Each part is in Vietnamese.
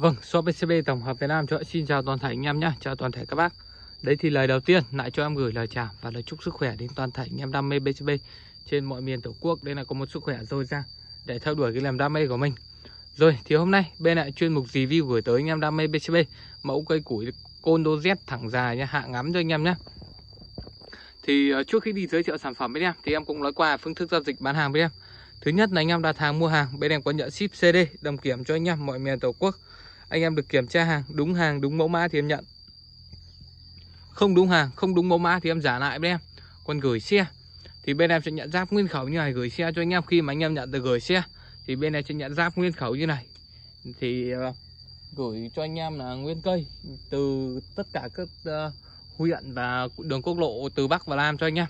Vâng, shop PCB tổng hợp Việt Nam cho xin chào toàn thể anh em nhé, chào toàn thể các bác. Đấy thì lời đầu tiên lại cho em gửi lời chào và lời chúc sức khỏe đến toàn thể anh em đam mê PCB trên mọi miền tổ quốc. Đây là có một sức khỏe dồi dào để theo đuổi cái niềm đam mê của mình. Rồi thì hôm nay bên lại chuyên mục review gửi tới anh em đam mê PCB mẫu cây củi Condo Z thẳng dài nhá, hạ ngắm cho anh em nhé. Thì trước khi đi giới thiệu sản phẩm bên em thì em cũng nói qua phương thức giao dịch bán hàng bên em. Thứ nhất là anh em đặt hàng mua hàng, bên em có nhận ship CD đồng kiểm cho anh em mọi miền tổ quốc. Anh em được kiểm tra hàng, đúng mẫu mã thì em nhận. Không đúng hàng, không đúng mẫu mã thì em trả lại bên em. Còn gửi xe thì bên em sẽ nhận giáp nguyên khẩu như này, gửi xe cho anh em. Khi mà anh em nhận được gửi xe thì bên em sẽ nhận giáp nguyên khẩu như này. Thì gửi cho anh em là nguyên cây từ tất cả các huyện và đường quốc lộ từ Bắc vào Nam cho anh em.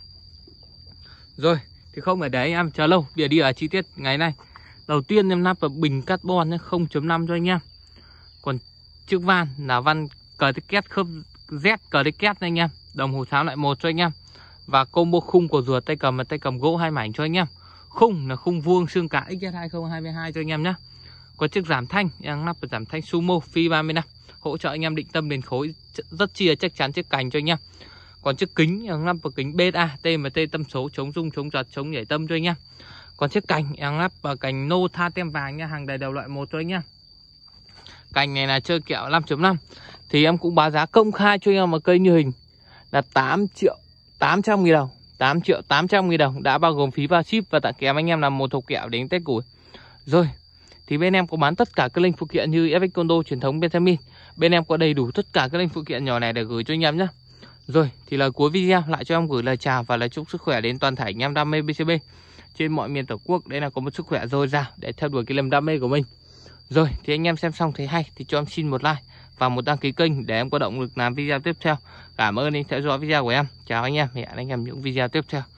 Rồi thì không phải để anh em chờ lâu, bây giờ đi ở chi tiết ngày nay. Đầu tiên em lắp vào bình carbon 0.5 cho anh em. Còn chiếc van là van cờ ticket khớp Z cờ ticket anh em. Đồng hồ sáo lại 1 cho anh em. Và combo khung của ruột tay cầm và tay cầm gỗ 2 mảnh cho anh em. Khung là khung vuông xương cá XS2022 cho anh em nhé. Có chiếc giảm thanh, em lắp vào giảm thanh Sumo Phi 35, hỗ trợ anh em định tâm đến khối rất chia chắc chắn chiếc cành cho anh em. Còn chiếc kính em lắp vào kính beta TMT tâm số chống rung chống giật chống nhảy tâm cho anh em. Còn chiếc cành em lắp vào cành nô tha tem vàng nha, hàng đầy đầu loại 1 cho anh em. Cành này là chơi kẹo 5.5 thì em cũng báo giá công khai cho anh em một cây như hình là 8.800.000 đồng, 8.800.000 đồng đã bao gồm phí vào ship và tặng kèm anh em là một hộp kẹo đến Tết củi. Rồi thì bên em có bán tất cả các linh phụ kiện như FX Condo truyền thống Vitamin. Bên em có đầy đủ tất cả các linh phụ kiện nhỏ này để gửi cho anh em nhé. Rồi thì lời cuối video lại cho em gửi lời chào và lời chúc sức khỏe đến toàn thể anh em đam mê PCB trên mọi miền tổ quốc. Đây là có một sức khỏe dồi dào để theo đuổi cái niềm đam mê của mình. Rồi thì anh em xem xong thấy hay thì cho em xin một like và một đăng ký kênh để em có động lực làm video tiếp theo. Cảm ơn anh theo dõi video của em. Chào anh em, hẹn anh em những video tiếp theo.